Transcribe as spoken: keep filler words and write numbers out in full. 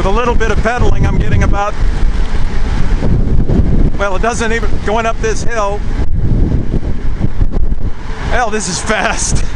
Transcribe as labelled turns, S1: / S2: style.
S1: with a little bit of pedaling, I'm getting about, well, it doesn't even, going up this hill, hell, this is fast.